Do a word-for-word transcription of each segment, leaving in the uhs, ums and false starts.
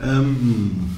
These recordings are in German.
Ähm,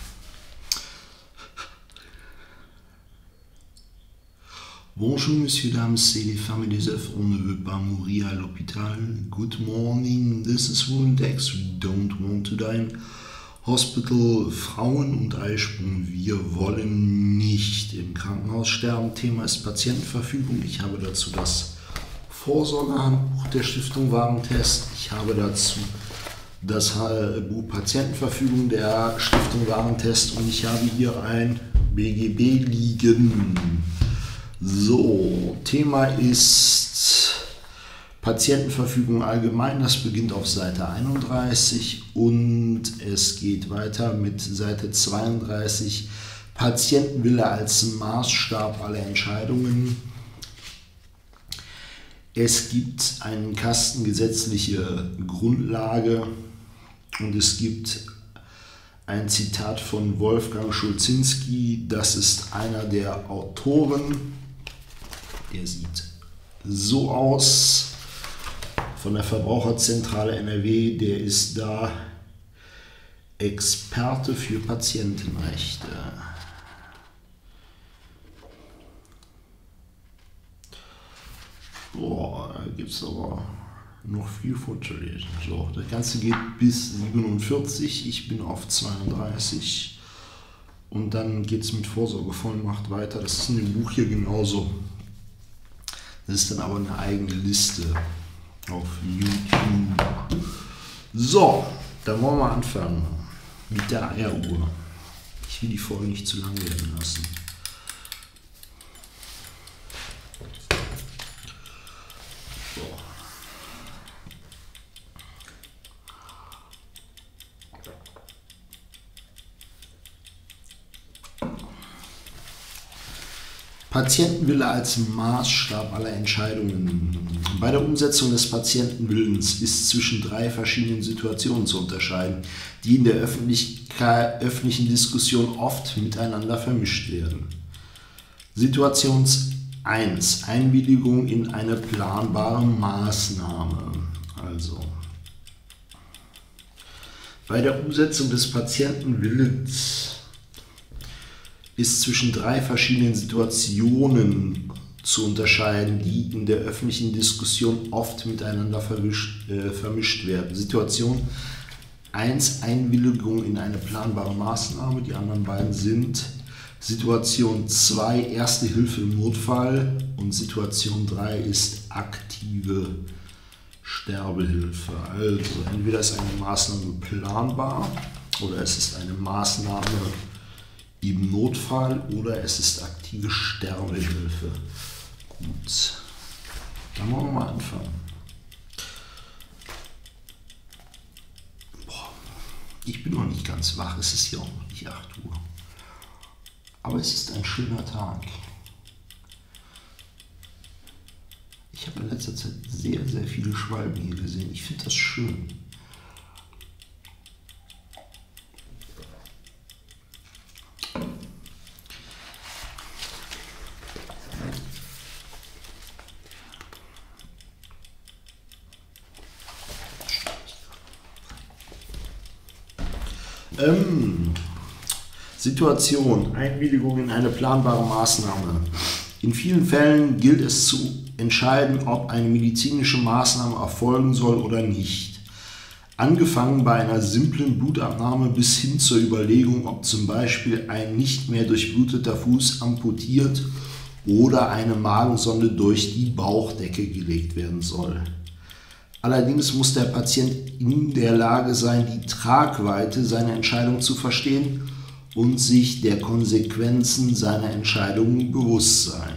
Bonjour, monsieur, dames, c'est les femmes et les œufs. On ne veut pas mourir à l'hôpital. Good morning, this is Woundex. We don't want to die in hospital. Frauen und Eisprung. Wir wollen nicht im Krankenhaus sterben. Thema ist Patientenverfügung. Ich habe dazu das Vorsorgehandbuch der Stiftung Warentest. Ich habe dazu das Buch Patientenverfügung der Stiftung Warentest und ich habe hier ein B G B liegen. So, Thema ist Patientenverfügung allgemein, das beginnt auf Seite einunddreißig und es geht weiter mit Seite zweiunddreißig, Patientenwille als Maßstab aller Entscheidungen. Es gibt einen Kasten gesetzliche Grundlage und es gibt ein Zitat von Wolfgang Schulzinski, das ist einer der Autoren. Der sieht so aus, von der Verbraucherzentrale N R W, der ist da Experte für Patientenrechte. Boah, da gibt es aber noch viel vorzulesen. So, das Ganze geht bis siebenundvierzig, ich bin auf zweiunddreißig und dann geht es mit Vorsorgevollmacht weiter. Das ist in dem Buch hier genauso. Das ist dann aber eine eigene Liste auf YouTube. So, dann wollen wir anfangen mit der Eieruhr. Ich will die Folge nicht zu lang werden lassen. So. Patientenwille als Maßstab aller Entscheidungen. Bei der Umsetzung des Patientenwillens ist zwischen drei verschiedenen Situationen zu unterscheiden, die in der Öffentlichkeit, öffentlichen Diskussion oft miteinander vermischt werden. Situation eins. Einwilligung in eine planbare Maßnahme. Also, bei der Umsetzung des Patientenwillens ist zwischen drei verschiedenen Situationen zu unterscheiden, die in der öffentlichen Diskussion oft miteinander verwischt, äh, vermischt werden. Situation eins, Einwilligung in eine planbare Maßnahme, die anderen beiden sind Situation zwei, Erste Hilfe im Notfall und Situation drei ist aktive Sterbehilfe. Also entweder ist eine Maßnahme planbar oder es ist eine Maßnahme im Notfall oder es ist aktive Sterbehilfe. Gut, dann wollen wir mal anfangen. Boah, ich bin noch nicht ganz wach, es ist hier auch noch nicht acht Uhr. Aber es ist ein schöner Tag. Ich habe in letzter Zeit sehr, sehr viele Schwalben hier gesehen. Ich finde das schön. Ähm, Situation, Einwilligung in eine planbare Maßnahme. In vielen Fällen gilt es zu entscheiden, ob eine medizinische Maßnahme erfolgen soll oder nicht. Angefangen bei einer simplen Blutabnahme bis hin zur Überlegung, ob zum Beispiel ein nicht mehr durchbluteter Fuß amputiert oder eine Magensonde durch die Bauchdecke gelegt werden soll. Allerdings muss der Patient in der Lage sein, die Tragweite seiner Entscheidung zu verstehen und sich der Konsequenzen seiner Entscheidungen bewusst sein.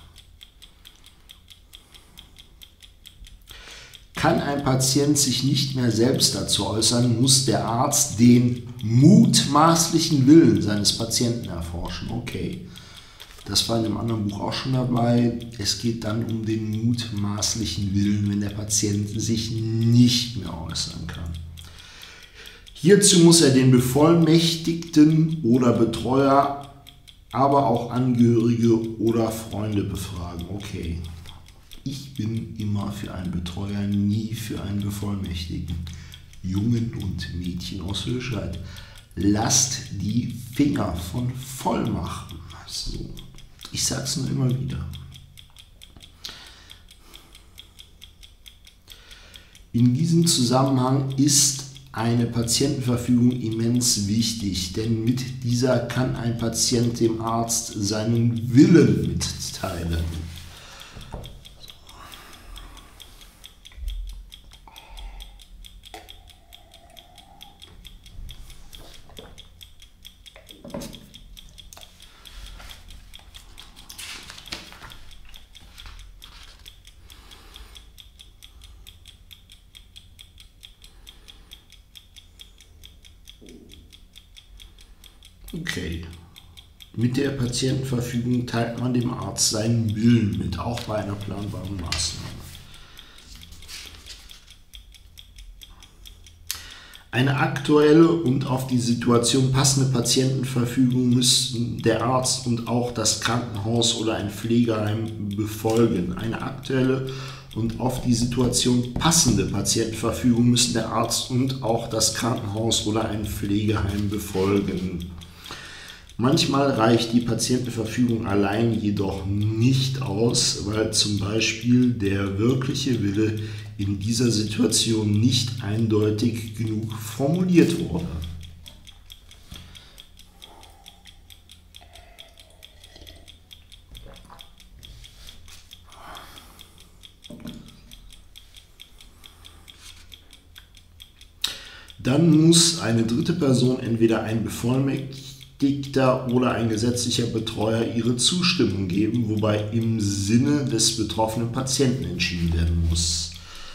Kann ein Patient sich nicht mehr selbst dazu äußern, muss der Arzt den mutmaßlichen Willen seines Patienten erforschen. Okay, das war in einem anderen Buch auch schon dabei. Es geht dann um den mutmaßlichen Willen, wenn der Patient sich nicht mehr äußern kann. Hierzu muss er den Bevollmächtigten oder Betreuer, aber auch Angehörige oder Freunde befragen. Okay, ich bin immer für einen Betreuer, nie für einen Bevollmächtigten. Jungen und Mädchen aus Höchstadt. lasst die Finger von Vollmachten. So. Ich sage es nur immer wieder. In diesem Zusammenhang ist eine Patientenverfügung immens wichtig, denn mit dieser kann ein Patient dem Arzt seinen Willen mitteilen. Okay. Mit der Patientenverfügung teilt man dem Arzt seinen Willen mit, auch bei einer planbaren Maßnahme. Eine aktuelle und auf die Situation passende Patientenverfügung müssen der Arzt und auch das Krankenhaus oder ein Pflegeheim befolgen. Eine aktuelle und auf die Situation passende Patientenverfügung müssen der Arzt und auch das Krankenhaus oder ein Pflegeheim befolgen. Manchmal reicht die Patientenverfügung allein jedoch nicht aus, weil zum Beispiel der wirkliche Wille in dieser Situation nicht eindeutig genug formuliert wurde. Dann muss eine dritte Person, entweder ein Bevollmächtigter oder ein gesetzlicher Betreuer, ihre Zustimmung geben, wobei im Sinne des betroffenen Patienten entschieden werden muss.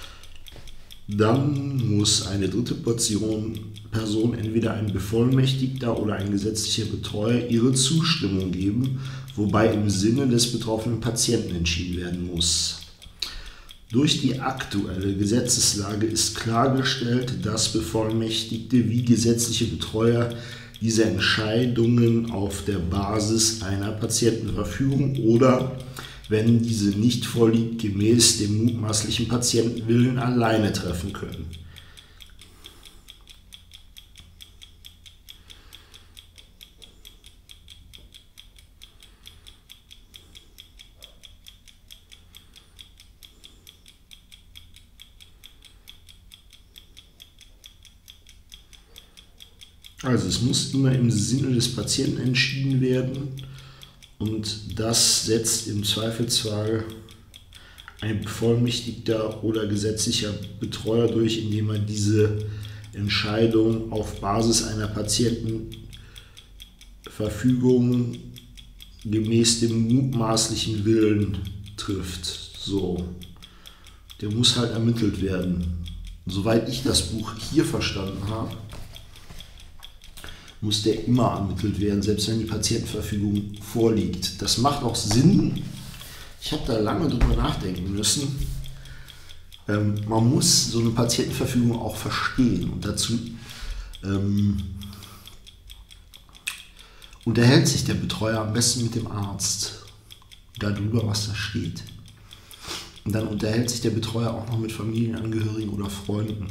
Dann muss eine dritte Person, Person, entweder ein Bevollmächtigter oder ein gesetzlicher Betreuer, ihre Zustimmung geben, wobei im Sinne des betroffenen Patienten entschieden werden muss. Durch die aktuelle Gesetzeslage ist klargestellt, dass Bevollmächtigte wie gesetzliche Betreuer diese Entscheidungen auf der Basis einer Patientenverfügung oder, wenn diese nicht vorliegt, gemäß dem mutmaßlichen Patientenwillen alleine treffen können. Also es muss immer im Sinne des Patienten entschieden werden und das setzt im Zweifelsfall ein Bevollmächtigter oder gesetzlicher Betreuer durch, indem er diese Entscheidung auf Basis einer Patientenverfügung gemäß dem mutmaßlichen Willen trifft. So, der muss halt ermittelt werden. Soweit ich das Buch hier verstanden habe, muss der immer ermittelt werden, selbst wenn die Patientenverfügung vorliegt. Das macht auch Sinn. Ich habe da lange drüber nachdenken müssen. Ähm, man muss so eine Patientenverfügung auch verstehen und dazu ähm, unterhält sich der Betreuer am besten mit dem Arzt darüber, was da steht. Und dann unterhält sich der Betreuer auch noch mit Familienangehörigen oder Freunden.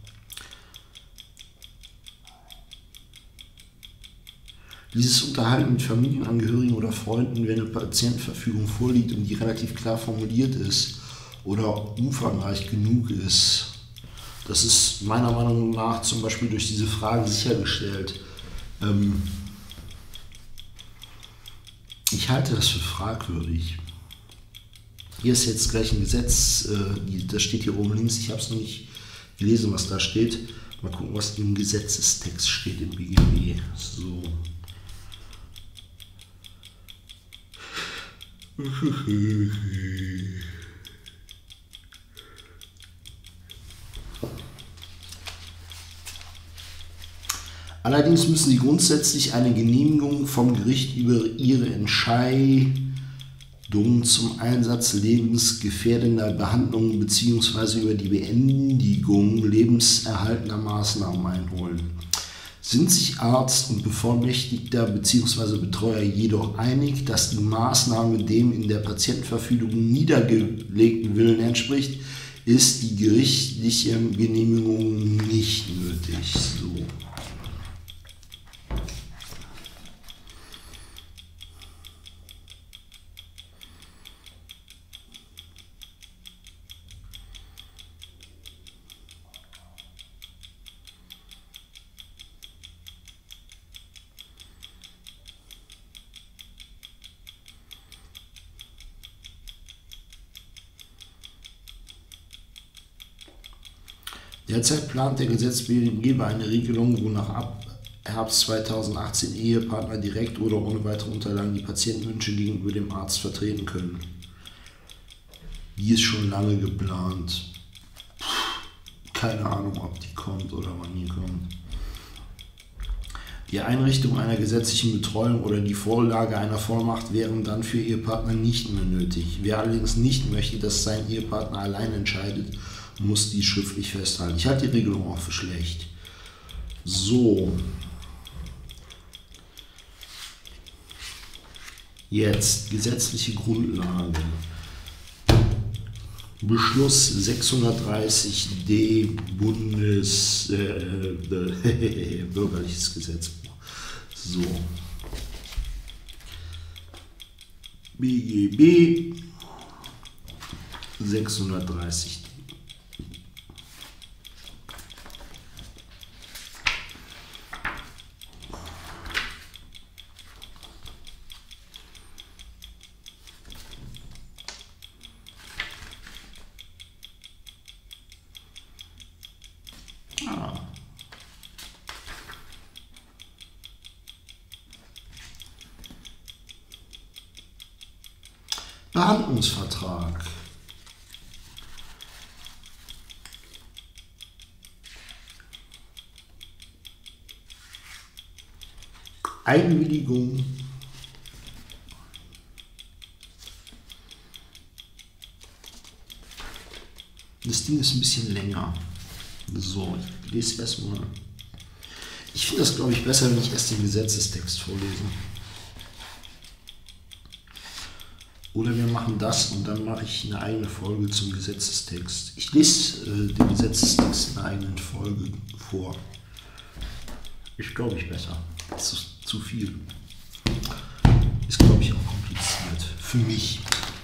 Dieses Unterhalten mit Familienangehörigen oder Freunden, wenn eine Patientenverfügung vorliegt und die relativ klar formuliert ist oder umfangreich genug ist, das ist meiner Meinung nach zum Beispiel durch diese Fragen sichergestellt. Ähm, ich halte das für fragwürdig. Hier ist jetzt gleich ein Gesetz, äh, das steht hier oben links, ich habe es noch nicht gelesen, was da steht. Mal gucken, was im Gesetzestext steht im B G B. So. Allerdings müssen Sie grundsätzlich eine Genehmigung vom Gericht über Ihre Entscheidung zum Einsatz lebensgefährdender Behandlungen bzw. über die Beendigung lebenserhaltender Maßnahmen einholen. Sind sich Arzt und Bevollmächtigter bzw. Betreuer jedoch einig, dass die Maßnahme dem in der Patientenverfügung niedergelegten Willen entspricht, ist die gerichtliche Genehmigung nicht nötig. So. Derzeit plant der Gesetzgeber eine Regelung, wonach ab Herbst zweitausendachtzehn Ehepartner direkt oder ohne weitere Unterlagen die Patientenwünsche gegenüber dem Arzt vertreten können. Die ist schon lange geplant. Keine Ahnung, ob die kommt oder wann die kommt. Die Einrichtung einer gesetzlichen Betreuung oder die Vorlage einer Vollmacht wären dann für Ehepartner nicht mehr nötig. Wer allerdings nicht möchte, dass sein Ehepartner allein entscheidet, muss dies schriftlich festhalten. Ich halte die Regelung auch für schlecht. So. Jetzt gesetzliche Grundlage. Beschluss sechshundertdreißig d Bundes äh, Bürgerliches Gesetzbuch. So. B G B sechshundertdreißig. Ah. Behandlungsvertrag. Einwilligung. Das Ding ist ein bisschen länger. So, ich lese erstmal. Ich finde das, glaube ich, besser, wenn ich erst den Gesetzestext vorlese. Oder wir machen das und dann mache ich eine eigene Folge zum Gesetzestext. Ich lese äh, den Gesetzestext in einer eigenen Folge vor. Ist, glaube ich, besser. Das ist zu viel. Ist, glaube ich, auch kompliziert. Für mich.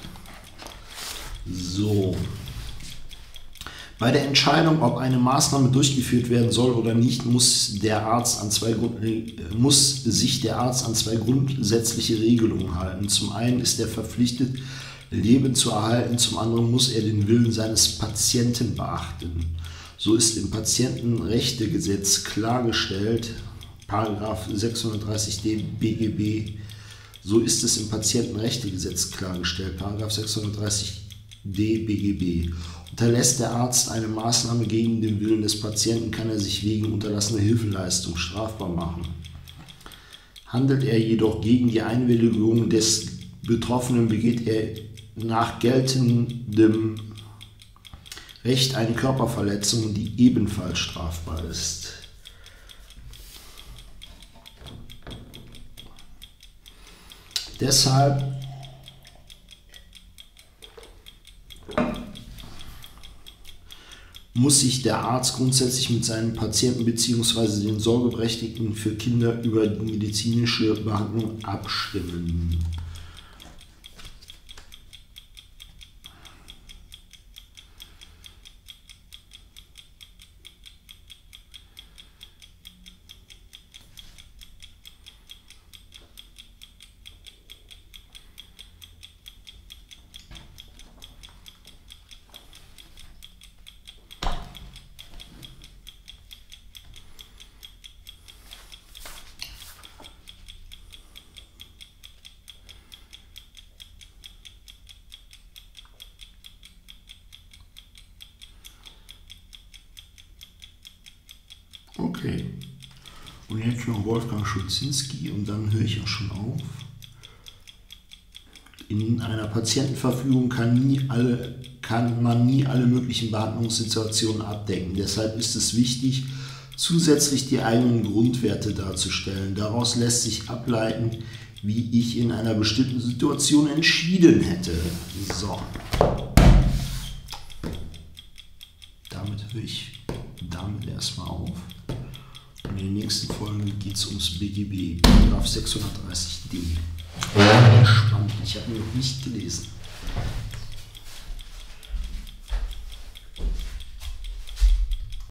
So. Bei der Entscheidung, ob eine Maßnahme durchgeführt werden soll oder nicht, muss, der Arzt an zwei, muss sich der Arzt an zwei grundsätzliche Regelungen halten. Zum einen ist er verpflichtet, Leben zu erhalten, zum anderen muss er den Willen seines Patienten beachten. So ist im Patientenrechtegesetz klargestellt, Paragraph sechshundertdreißig d B G B, so ist es im Patientenrechtegesetz klargestellt, Paragraph sechshundertdreißig d B G B. Unterlässt der Arzt eine Maßnahme gegen den Willen des Patienten, kann er sich wegen unterlassener Hilfeleistung strafbar machen. Handelt er jedoch gegen die Einwilligung des Betroffenen, begeht er nach geltendem Recht eine Körperverletzung, die ebenfalls strafbar ist. Deshalb muss sich der Arzt grundsätzlich mit seinen Patienten bzw. den Sorgeberechtigten für Kinder über die medizinische Behandlung abstimmen. Okay, und jetzt noch Wolfgang Schulzinski und dann höre ich auch schon auf. In einer Patientenverfügung kann, nie alle, kann man nie alle möglichen Behandlungssituationen abdecken. Deshalb ist es wichtig, zusätzlich die eigenen Grundwerte darzustellen. Daraus lässt sich ableiten, wie ich in einer bestimmten Situation entschieden hätte. So. Damit höre ich damit erstmal auf. Und in der nächsten Folge geht es ums B G B, Paragraph sechshundertdreißig d. Spannend, ich habe ihn noch nicht gelesen.